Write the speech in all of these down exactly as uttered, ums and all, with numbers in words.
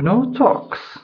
جنو توكس.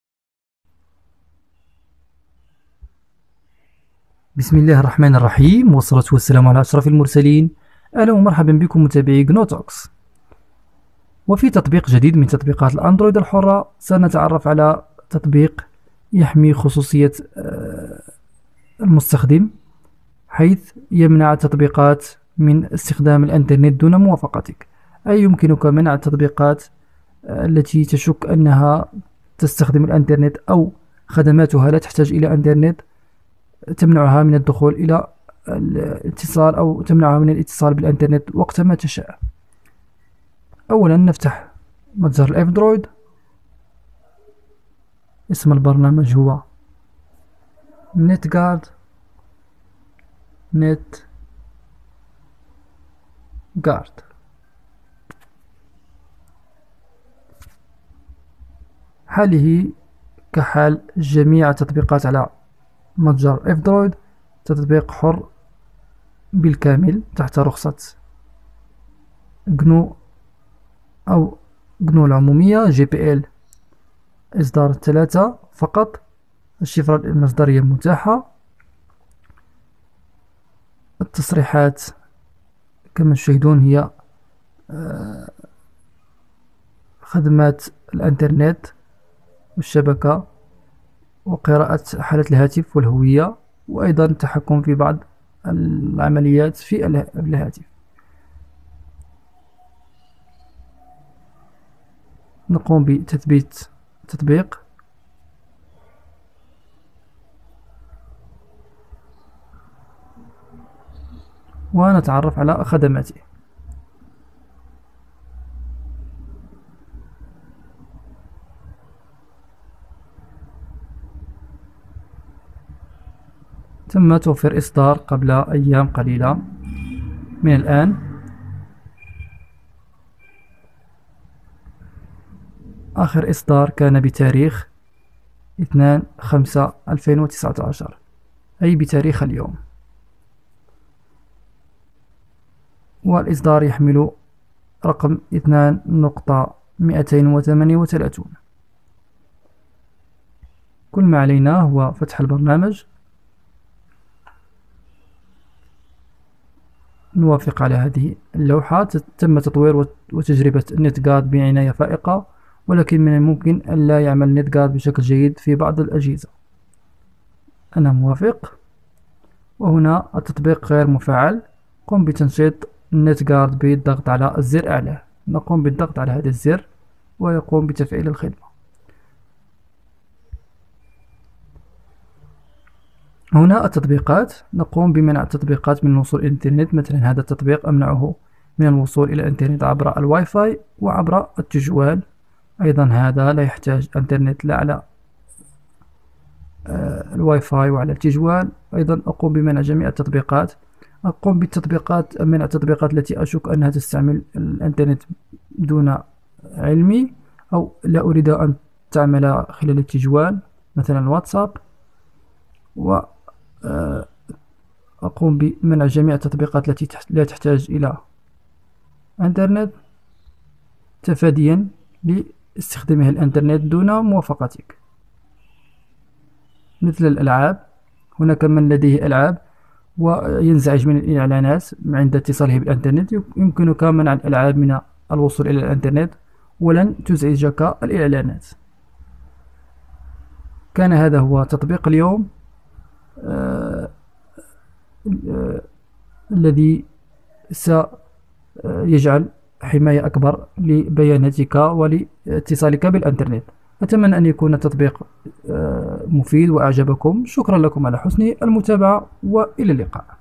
بسم الله الرحمن الرحيم، والصلاة والسلام على أشرف المرسلين. أهلا ومرحبا بكم متابعي جنوتوكس. وفي تطبيق جديد من تطبيقات الأندرويد الحرة سنتعرف على تطبيق يحمي خصوصية المستخدم، حيث يمنع التطبيقات من استخدام الإنترنت دون موافقتك. أي يمكنك منع التطبيقات التي تشك أنها تستخدم الإنترنت أو خدماتها لا تحتاج إلى إنترنت، تمنعها من الدخول إلى الاتصال أو تمنعها من الاتصال بالإنترنت وقتما تشاء. أولا نفتح متجر الإفدرويد. اسم البرنامج هو نت جارد نت جارد. حاله كحال جميع التطبيقات على متجر إفدرويد، تطبيق حر بالكامل تحت رخصة جنو أو جنو العمومية جي بي إل إصدار ثلاثة فقط. الشفرة المصدرية متاحة. التصريحات كما تشاهدون هي خدمات الإنترنت والشبكة وقراءة حالة الهاتف والهوية، وأيضا التحكم في بعض العمليات في الهاتف. نقوم بتثبيت التطبيق. ونتعرف على خدماته. تم توفير إصدار قبل أيام قليلة من الآن. آخر إصدار كان بتاريخ اثنين خمسة ألفين وتسعة عشر، أي بتاريخ اليوم. والإصدار يحمل رقم اثنين نقطة مئتين وثمانية وثلاثين. كل ما علينا هو فتح البرنامج، نوافق على هذه اللوحة. تم تطوير وتجربة النت جارد بعناية فائقة، ولكن من الممكن أن لا يعمل النت جارد بشكل جيد في بعض الأجهزة. أنا موافق. وهنا التطبيق غير مفعل. قم بتنشيط النت جارد بالضغط على الزر أعلى. نقوم بالضغط على هذا الزر ويقوم بتفعيل الخدمة. هنا التطبيقات. نقوم بمنع التطبيقات من الوصول إلى الإنترنت. مثلا هذا التطبيق أمنعه من الوصول إلى الإنترنت عبر الواي فاي وعبر التجوال. أيضا هذا لا يحتاج إنترنت لا على الواي فاي وعلى التجوال. أيضا أقوم بمنع جميع التطبيقات. أقوم بالتطبيقات منع التطبيقات التي أشك أنها تستعمل الإنترنت دون علمي أو لا أريد أن تعمل خلال التجوال، مثلا الواتساب. وأقوم بمنع جميع التطبيقات التي لا تحتاج إلى إنترنت تفاديا لاستخدامها الإنترنت دون موافقتك، مثل الألعاب. هناك من لديه ألعاب وينزعج من الإعلانات عند اتصاله بالإنترنت. يمكنك منع الألعاب من الوصول إلى الإنترنت ولن تزعجك الإعلانات. كان هذا هو تطبيق اليوم آه آه الذي سيجعل حماية أكبر لبياناتك ولاتصالك بالإنترنت. أتمنى أن يكون التطبيق مفيد وأعجبكم. شكرا لكم على حسن المتابعة، وإلى اللقاء.